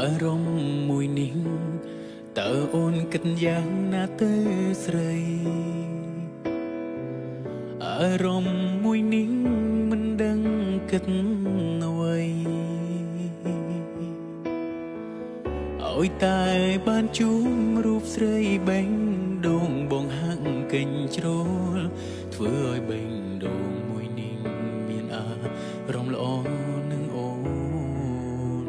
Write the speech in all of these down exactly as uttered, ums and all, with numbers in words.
រម្មណ៍មួយនេះតើអូនគិតយ៉ាងណាទៅស្រីអារម្មណ៍មួយនេះមិនដឹងគិតអ្វីឲ្យតែបានជួបរូបស្រីបេងដូងបងហាក់កេញជ្រោលធ្វើឲ្យបេងដូងមួយនេះមានអារម្មណ៍ល្អនឹងអូន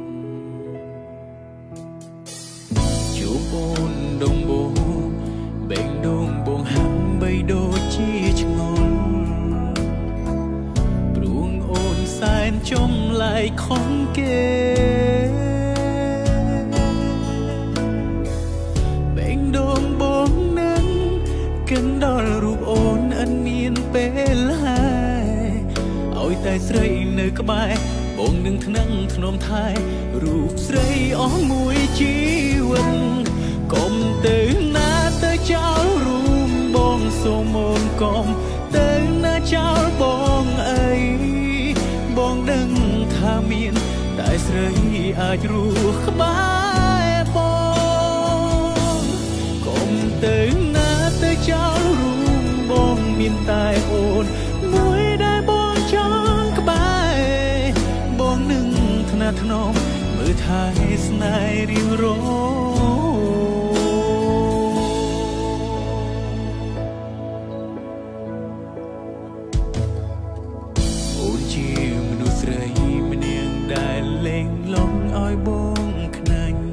ជួបអូនដងបងបេងដូងបងហាក់បីដូចជាឆ្ងល់ព្រួងអូនសែនចំឡាយខំគេកិនដល់រូបអូនអិនមានពេលហើយឲ្យតែស្រីនៅក្បែរបងនឹងថ្នឹងធ្នមថែរូបស្រីអស់មួយជីវិតកុំទៅណាទៅចោលរូបបងសូមអូនកុំទៅណាចោលបងអីបងដឹងថាមានតែស្រីអាចរស់ក្បែរបងកុំទៅណាទៅចោលរូបបងមានតែអូនមួយដែលបងចង់ក្បែរបងនឹងថ្នាក់ថ្នមមើលថែស្នេហ៍រៀងរអូនជាមនុស្សស្រីម្នាក់ដែលលេងលងឲ្យបងខ្នាញ់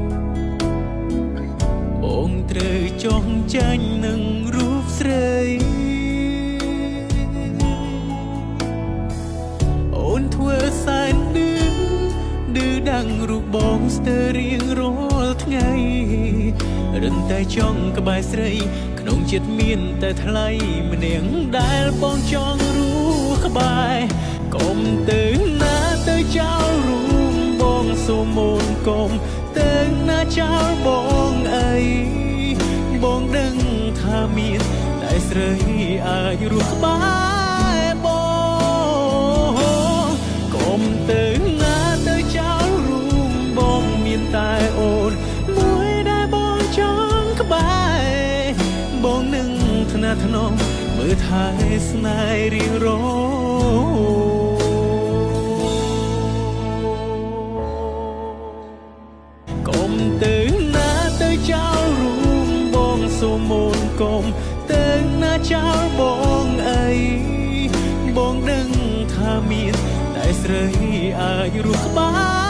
បងត្រូវចងចាញ់នឹងរូបស្រីអូនធ្វើសែនឌឺឌឺដាំងរូបបងស្ទើររៀងរាល់ថ្ងៃរិនតែចង់ក្បែរស្រីក្នុងចិត្តមានតែថ្លៃម្នាក់ដែលបងចង់រស់ក្បែរកុំទៅណាទៅចោលរូបបងសូមអូនកុំទៅណាចោលបងអីបងដឹងថាមានតែស្រីអាចរស់ក្បែរបងកុំទៅណាទៅចោលរូបបងមានតែអូនមួយដែលបងចង់ក្បែរបងនឹងថ្នាក់ថ្នមមើលថែស្នេហ៍រៀងរកុំទៅណាទៅចោលរូបបងសូមអូនកុំទៅណាចោលបងអីបងដឹងថាមានតែស្រីអាចរស់ក្បែរ